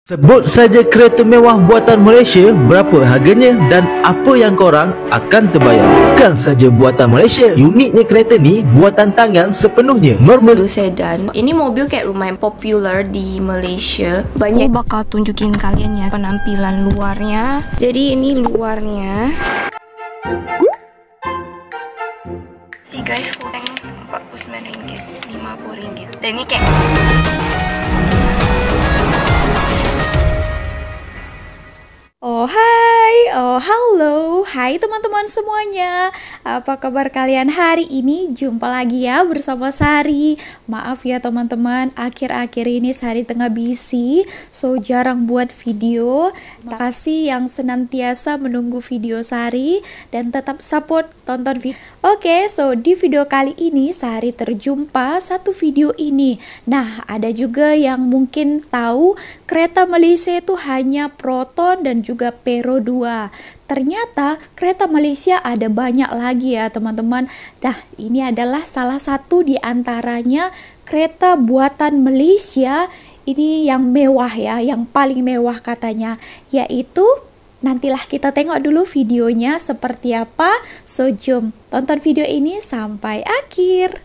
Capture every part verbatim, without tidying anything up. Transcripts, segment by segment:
Sebut saja kereta mewah buatan Malaysia, berapa harganya dan apa yang korang akan terbayar. Bukan saja buatan Malaysia, uniknya kereta ni buatan tangan sepenuhnya. Mermel sedan. Ini mobil kayak lumayan popular di Malaysia. Banyak aku bakal tunjukin kalian ya penampilan luarnya. Jadi ini luarnya. Si guys, kurang empat puluh sembilan ringgit, lima puluh ringgit. Dan ini kayak Oh hai, oh halo, hai teman-teman semuanya. Apa kabar kalian hari ini? Jumpa lagi ya bersama Sari. Maaf ya teman-teman, akhir-akhir ini Sari tengah busy, so jarang buat video. Terima kasih yang senantiasa menunggu video Sari dan tetap support tonton video. Oke, so di video kali ini Sari terjumpa satu video ini. Nah, ada juga yang mungkin tahu kereta Malaysia itu hanya Proton dan juga Peron dua. Ternyata kereta Malaysia ada banyak lagi ya teman-teman. Nah, ini adalah salah satu di antaranya kereta buatan Malaysia. Ini yang mewah ya, yang paling mewah katanya, yaitu nantilah kita tengok dulu videonya seperti apa. So jom tonton video ini sampai akhir.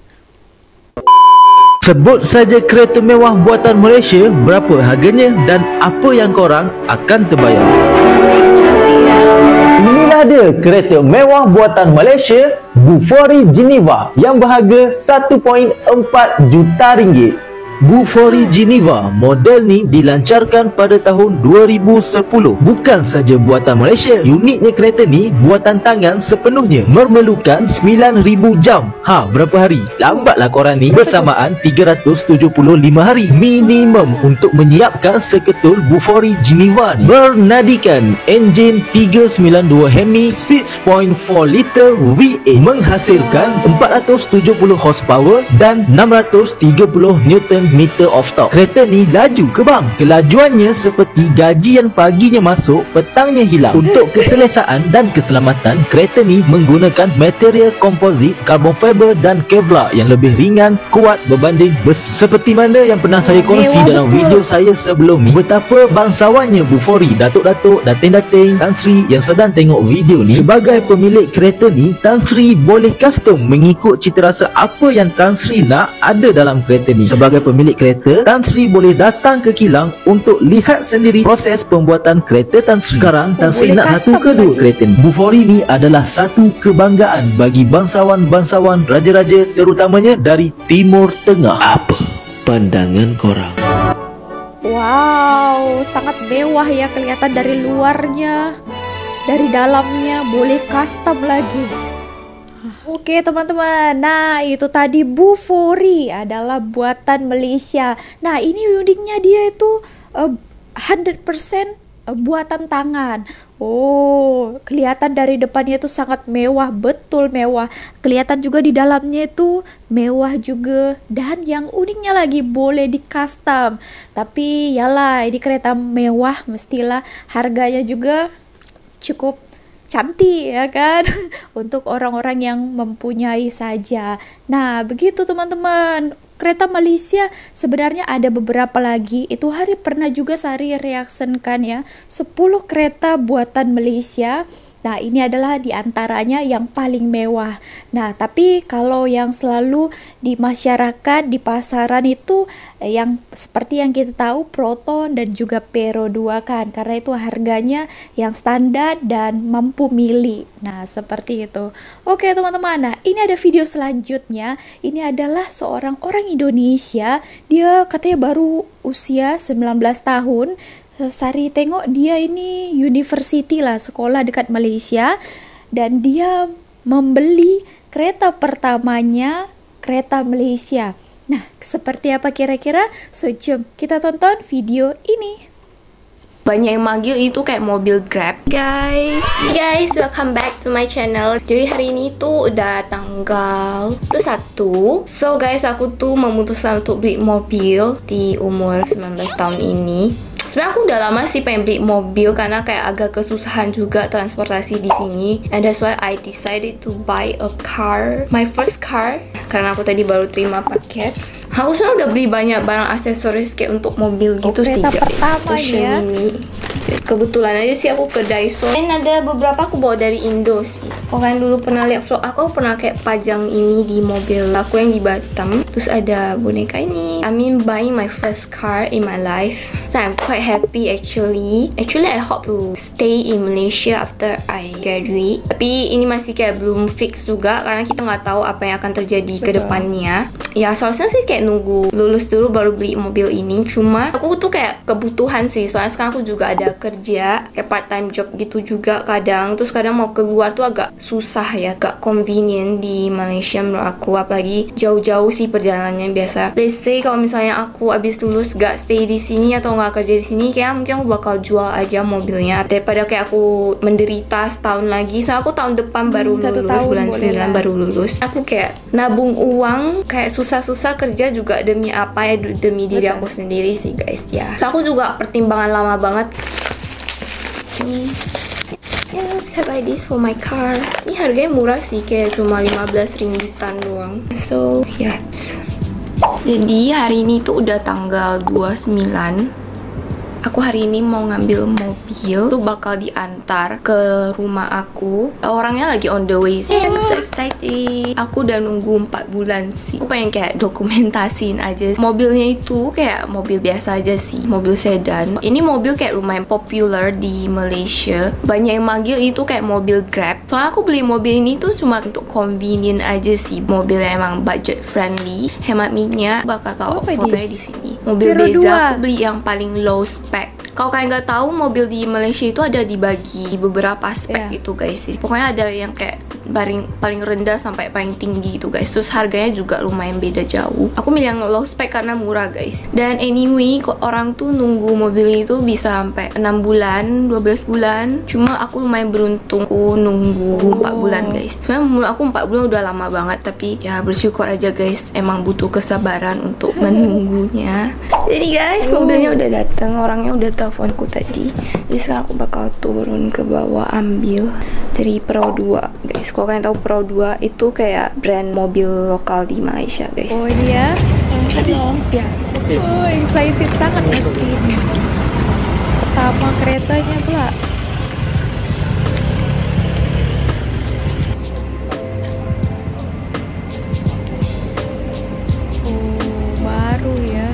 Sebut saja kereta mewah buatan Malaysia, berapa harganya dan apa yang korang akan terbayar. Cantik ya. Inilah dia kereta mewah buatan Malaysia, Bufori Geneva, yang berharga satu perpuluhan empat juta ringgit. Bufori Geneva model ni dilancarkan pada tahun dua ribu sepuluh. Bukan saja buatan Malaysia, uniknya kereta ni buatan tangan sepenuhnya, memerlukan sembilan ribu jam. Ha, berapa hari? Lambatlah korang ni. Bersamaan tiga ratus tujuh puluh lima hari minimum untuk menyiapkan seketul Bufori Geneva ni. Bernadikan enjin tiga sembilan dua Hemi enam perpuluhan empat liter V eight, menghasilkan empat ratus tujuh puluh horsepower dan enam ratus tiga puluh newton meter of torque. Kereta ni laju ke bang. Kelajuannya seperti gajian paginya masuk, petangnya hilang. Untuk keselesaan dan keselamatan, kereta ni menggunakan material komposit, carbon fiber dan Kevlar yang lebih ringan, kuat berbanding besi. Seperti mana yang pernah saya kongsi dalam video saya sebelum ni, betapa bangsawannya Bufori, datuk-datuk, dating-dating, Tan Sri yang sedang tengok video ni. Sebagai pemilik kereta ni, Tan Sri boleh custom mengikut citarasa apa yang Tan Sri nak ada dalam kereta ni. Sebagai pemilik kereta, Tan Sri boleh datang ke kilang untuk lihat sendiri proses pembuatan kereta Tan Sri. Sekarang Tan Sri nak satu ke dua kereta ni. Bufori ni adalah satu kebanggaan bagi bangsawan-bangsawan raja-raja, terutamanya dari Timur Tengah. Apa pandangan korang? Wow, sangat mewah ya kelihatan dari luarnya. Dari dalamnya boleh custom lagi. Oke teman-teman, nah itu tadi Bufori adalah buatan Malaysia. Nah ini uniknya dia itu uh, seratus persen buatan tangan. Oh, kelihatan dari depannya itu sangat mewah, betul mewah. Kelihatan juga di dalamnya itu mewah juga. Dan yang uniknya lagi boleh di custom. Tapi yalah, ini kereta mewah, mestilah harganya juga cukup cantik ya kan, untuk orang-orang yang mempunyai saja. Nah begitu teman-teman, kereta Malaysia sebenarnya ada beberapa lagi. Itu hari pernah juga Sari reaksikan ya, sepuluh kereta buatan Malaysia. Nah ini adalah diantaranya yang paling mewah. Nah tapi kalau yang selalu di masyarakat, di pasaran itu eh, yang seperti yang kita tahu Proton dan juga Peron dua kan, karena itu harganya yang standar dan mampu milih. Nah seperti itu. Oke teman-teman, nah ini ada video selanjutnya. Ini adalah seorang orang Indonesia. Dia katanya baru usia sembilan belas tahun. Sari tengok dia ini university lah, sekolah dekat Malaysia, dan dia membeli kereta pertamanya, kereta Malaysia. Nah, seperti apa kira-kira? So, jom kita tonton video ini. Banyak yang manggil itu kayak mobil Grab. Guys, guys, welcome back to my channel. Jadi hari ini tuh udah tanggal dua puluh satu. So guys, aku tuh memutuskan untuk beli mobil di umur sembilan belas tahun ini. Sebenarnya aku udah lama sih pengen beli mobil karena kayak agak kesusahan juga transportasi di sini. And that's why I decided to buy a car, my first car, karena aku tadi baru terima paket. Aku sebenarnya udah beli banyak barang aksesoris kayak untuk mobil gitu Oh, sih kereta guys. pertama Ocean ya. ini. Kebetulan aja sih aku ke Daiso. Dan ada beberapa aku bawa dari Indo sih. Kau kan dulu pernah lihat vlog aku, aku pernah kayak pajang ini di mobil aku yang di Batam. Terus ada boneka ini. I mean buying my first car in my life. So I'm quite happy actually. Actually I hope to stay in Malaysia after I graduate. Tapi ini masih kayak belum fix juga karena kita nggak tahu apa yang akan terjadi ke depannya. Ya seharusnya sih kayak nunggu lulus dulu baru beli mobil ini. Cuma aku tuh kayak kebutuhan sih. Soalnya sekarang aku juga ada kerja kayak part time job gitu juga kadang. Terus kadang mau keluar tuh agak susah ya, agak convenient di Malaysia menurut aku. Apalagi jauh-jauh sih perjalanannya biasa. Let's say kalau misalnya aku abis lulus gak stay di sini atau gak kerja di sini, kayak mungkin aku bakal jual aja mobilnya daripada kayak aku menderita setahun lagi. Soalnya aku tahun depan baru Satu lulus, tahun bulan boleh sembilan lah. baru lulus. Aku kayak nabung uang, kayak susah-susah kerja juga demi apa ya, demi diri Betul. aku sendiri sih guys ya. So aku juga pertimbangan lama banget. Nih, ya bisa buy this for my car. Ini harganya murah sih, kayak cuma lima belas ringgitan doang. So yes. Jadi hari ini tuh udah tanggal dua puluh sembilan. Aku hari ini mau ngambil mobil tuh bakal diantar ke rumah aku. Orangnya lagi on the way sih. I'm so excited. Aku udah nunggu empat bulan sih. Aku pengen kayak dokumentasiin aja. Mobilnya itu kayak mobil biasa aja sih, mobil sedan. Ini mobil kayak lumayan popular di Malaysia. Banyak yang manggil itu kayak mobil Grab. Soalnya aku beli mobil ini tuh cuma untuk convenient aja sih. Mobilnya emang budget friendly, hemat minyak. Bakal tahu Apa fotonya ini? di sini. Mobil Hero Deza dua. aku beli yang paling low spec. Kalau kalian nggak tahu, mobil di Malaysia itu ada dibagi beberapa spek Yeah. gitu guys. Pokoknya ada yang kayak paling paling rendah sampai paling tinggi gitu guys. Terus harganya juga lumayan beda jauh. Aku milih yang low spec karena murah guys. Dan anyway, kok orang tuh nunggu mobil itu bisa sampai enam bulan, dua belas bulan. Cuma aku lumayan beruntung, aku nunggu empat bulan guys. Sebenarnya menurut aku empat bulan udah lama banget, tapi ya bersyukur aja guys. Emang butuh kesabaran untuk menunggunya. Jadi guys, mobilnya udah datang, orangnya udah teleponku tadi. Jadi sekarang aku bakal turun ke bawah ambil dari Pro dua guys. Kalau kalian tahu Pro dua itu kayak brand mobil lokal di Malaysia guys. Oh ini ya. Halo. Ya. Oh excited sangat pasti ini. Pertama keretanya pula. Oh baru ya.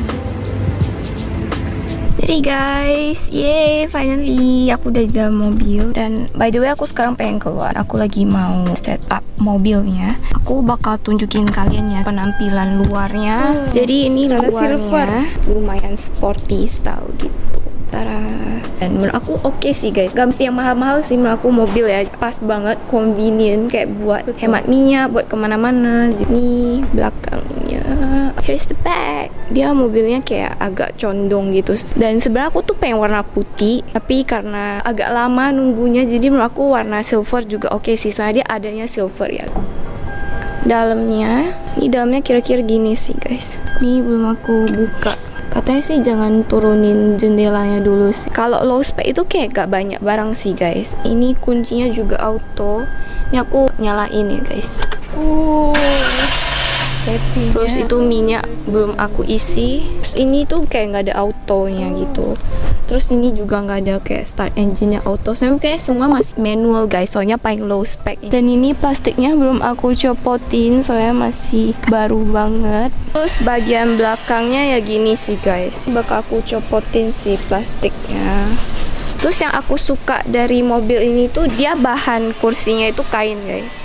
Jadi guys, yay, finally aku udah di dalam mobil. Dan by the way aku sekarang pengen keluar. Aku lagi mau set up mobilnya. Aku bakal tunjukin kalian ya penampilan luarnya. Oh, Jadi ini warna luarnya silver. lumayan sporty style gitu. Tara. Dan menurut aku oke okay sih guys. Gak mesti yang mahal-mahal sih menurut aku mobil ya. Pas banget, convenient, kayak buat Betul. hemat minyak, buat kemana-mana. Ini belakangnya. Here's the back. Dia mobilnya kayak agak condong gitu. Dan sebenarnya aku tuh pengen warna putih, tapi karena agak lama nunggunya, jadi menurut aku warna silver juga oke okay sih. Soalnya dia adanya silver ya. Dalamnya, ini dalamnya kira-kira gini sih guys. Ini belum aku buka. Katanya sih jangan turunin jendelanya dulu sih. Kalau low spec itu kayak gak banyak barang sih guys. Ini kuncinya juga auto. Ini aku nyalain ya guys. Oh happy. Terus itu minyak belum aku isi. Terus ini tuh kayak nggak ada autonya gitu. Terus ini juga nggak ada kayak start engine-nya auto. Sebenarnya kayak semua masih manual guys. Soalnya paling low spec. Dan ini plastiknya belum aku copotin. Soalnya masih baru banget. Terus bagian belakangnya ya gini sih guys. Bakal aku copotin sih plastiknya. Terus yang aku suka dari mobil ini tuh dia bahan kursinya itu kain guys.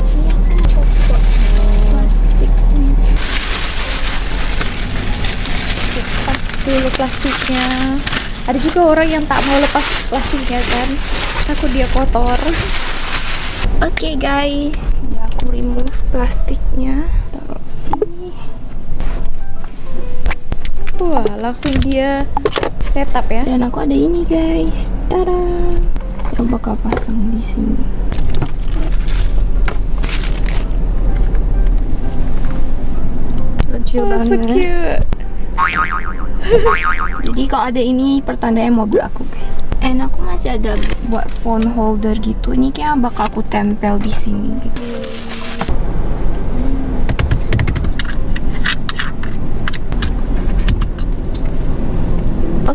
Lepas dulu plastiknya. Ada juga orang yang tak mau lepas plastiknya kan. Takut dia kotor. Oke okay, guys, udah aku remove plastiknya. Taruh sini. Wah langsung dia setup ya. Dan aku ada ini guys. Tada. Yang bakal pasang di sini. Lucu Oh so banget. cute. Jadi kalau ada ini pertandanya mobil aku guys. And aku masih ada buat phone holder gitu. Ini kayak bakal aku tempel di sini gitu.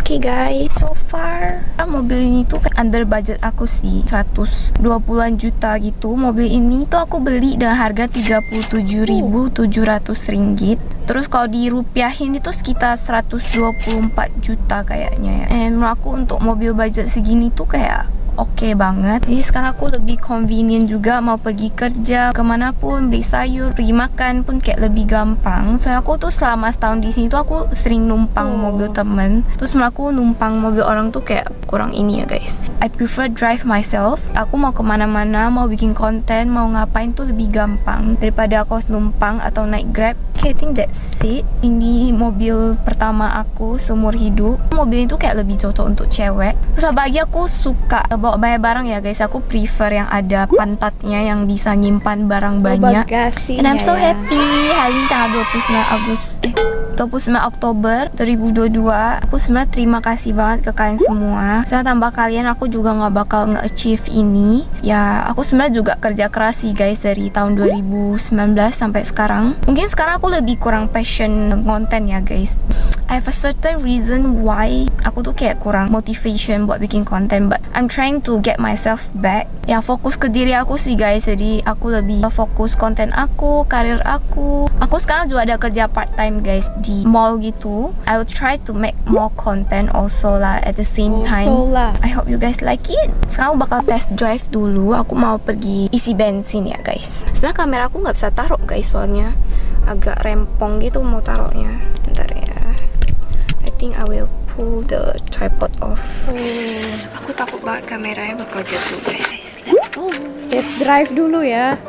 Okay guys, so far mobil ini tuh kan under budget aku sih, seratus dua puluhan juta gitu. Mobil ini tuh aku beli dengan harga tiga puluh tujuh ribu tujuh ratus ringgit. Terus kalau dirupiahin itu sekitar seratus dua puluh empat juta kayaknya ya. And menurut aku untuk mobil budget segini tuh kayak oke okay banget. Jadi sekarang aku lebih convenient juga, mau pergi kerja kemanapun, beli sayur, pergi makan pun kayak lebih gampang. Soalnya aku tuh selama setahun di sini tuh aku sering numpang oh. mobil temen. Terus aku numpang mobil orang tuh kayak kurang ini ya guys. I prefer drive myself. Aku mau kemana-mana, mau bikin konten, mau ngapain tuh lebih gampang daripada aku harus numpang atau naik Grab. Okay, I think that's it. Ini mobil pertama aku seumur hidup. Mobil itu kayak lebih cocok untuk cewek. Terus apalagi aku suka bawa banyak barang ya guys. Aku prefer yang ada pantatnya, yang bisa nyimpan barang banyak. And I'm so ya. happy. Hari ini tanggal dua puluh sembilan Agustus eh dua puluh sembilan Oktober dua ribu dua puluh dua. Aku sebenarnya terima kasih banget ke kalian semua. Soalnya tanpa kalian aku juga nggak bakal nge-achieve ini. Ya aku sebenarnya juga kerja keras sih guys dari tahun dua ribu sembilan belas sampai sekarang. Mungkin sekarang aku lebih kurang passion konten ya guys. I have a certain reason why aku tuh kayak kurang motivation buat bikin konten, but I'm trying to get myself back. Ya fokus ke diri aku sih guys. Jadi aku lebih fokus konten aku, karir aku. Aku sekarang juga ada kerja part time guys di mall gitu. I will try to make more content also lah at the same time. Lah. I hope you guys like it. Sekarang aku bakal test drive dulu. Aku mau pergi isi bensin ya guys. Sebenarnya kamera aku nggak bisa taruh guys, soalnya agak rempong gitu mau taruhnya. Bentar ya. I think I will pull the tripod off. Oh. Aku takut banget kameranya bakal jatuh guys. Let's go. Test drive dulu ya.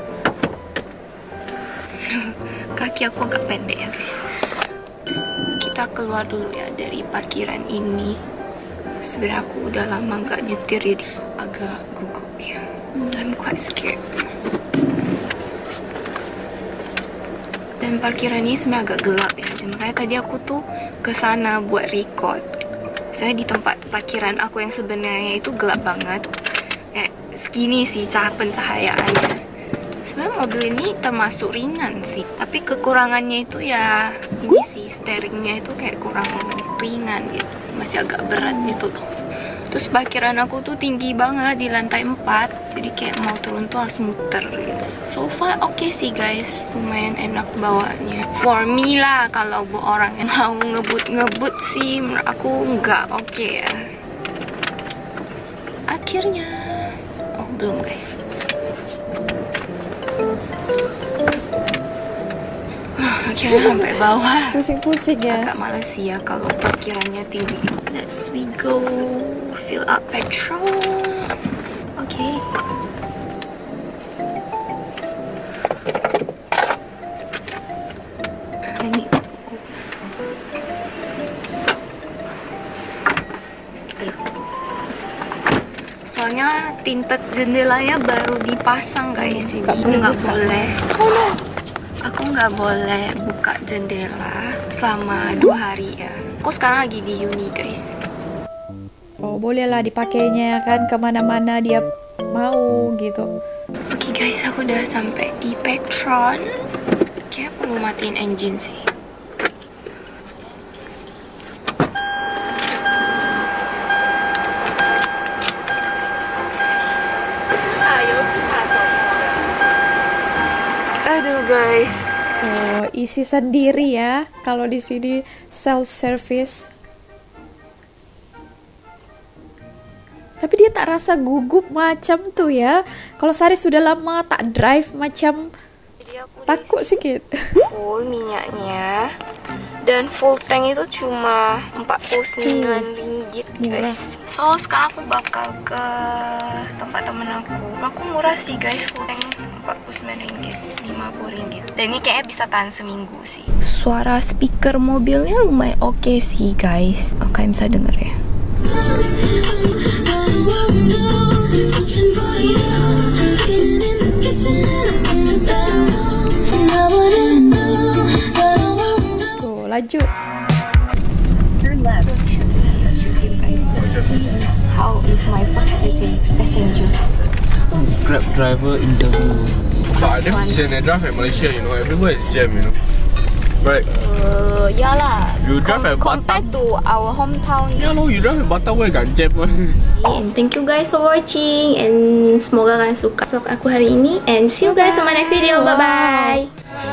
Kaki aku agak pendek ya guys. Kita keluar dulu ya dari parkiran ini. Sebenarnya aku udah lama nggak nyetir, jadi agak gugup ya. I'm quite scared. Dan parkiran ini sebenarnya agak gelap ya. Dan makanya tadi aku tuh ke sana buat record. Saya di tempat parkiran aku yang sebenarnya itu gelap banget. Kayak segini sih cah pencahayaannya. Sebenarnya mobil ini termasuk ringan sih, tapi kekurangannya itu ya ini sih, steeringnya itu kayak kurang ringan gitu, masih agak berat gitu loh. Terus parkiran aku tuh tinggi banget di lantai empat, jadi kayak mau turun tuh harus muter gitu. So far oke okay sih guys, lumayan enak bawanya. For me lah, kalau buat orang yang mau ngebut-ngebut sih menurut aku nggak oke okay ya. Akhirnya, oh belum guys. Akhirnya sampai bawah. Pusing-pusing ya. Agak males sih ya kalau parkirannya tinggi. Let's we go fill up petrol. Oke. Okay. Ini. Aduh. Soalnya tinted jendelanya baru dipasang guys, jadi nggak boleh. Aku nggak boleh buka jendela selama dua hari ya. Aku sekarang lagi di uni guys. Oh bolehlah dipakainya kan kemana-mana dia mau gitu. Oke okay guys, aku udah sampai di Petron. Kayak perlu matiin engine sih. Aduh guys. Oh, isi sendiri ya. Kalau di sini self service. Tapi dia tak rasa gugup macam tuh ya. Kalau Sari sudah lama tak drive macam takut sedikit. Full minyaknya. Dan full tank itu cuma empat puluh sembilan ringgit guys. So sekarang aku bakal ke tempat temen aku. Aku murah sih guys, full tank empat puluh sembilan ringgit, lima puluh ringgit. Dan ini kayaknya bisa tahan seminggu sih. Suara speaker mobilnya lumayan oke okay sih guys. Oh, kalian bisa denger ya. Tuh, lanjut. How is my first passenger? It's Grab driver interview. But I never seen a drive in Malaysia, you know. Everywhere is jam, you know. Right. Uh, ya lah. You drive at Compared to our hometown. Ya lo, you drive at Batam where got jam kan? And thank you guys for watching, and semoga kalian suka vlog aku hari ini, and see you guys on my next video. Bye bye.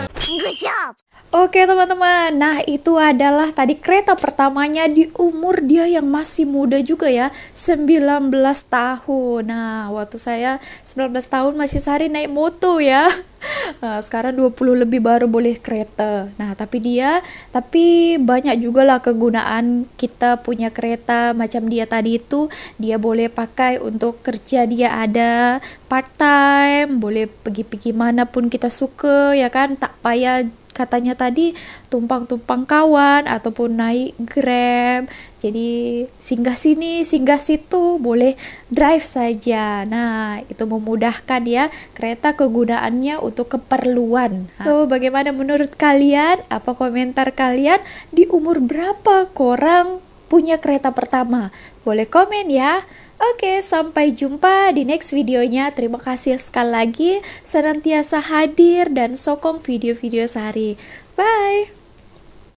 Oke teman-teman, nah itu adalah tadi kereta pertamanya di umur dia yang masih muda juga ya, sembilan belas tahun. Nah waktu saya sembilan belas tahun masih sehari naik moto ya. Nah, sekarang dua puluh lebih baru boleh kereta. Nah tapi dia, tapi banyak juga lah kegunaan kita punya kereta macam dia tadi itu. Dia boleh pakai untuk kerja, dia ada part time, boleh pergi-pergi manapun kita suka ya kan, tak payah katanya tadi tumpang-tumpang kawan ataupun naik Grab. Jadi singgah sini, singgah situ, boleh drive saja. Nah, itu memudahkan ya. Kereta kegunaannya untuk keperluan. So, bagaimana menurut kalian? Apa komentar kalian? Di umur berapa korang punya kereta pertama? Boleh komen ya. Oke, sampai jumpa di next videonya. Terima kasih sekali lagi senantiasa hadir dan sokong video-video Sari. Bye!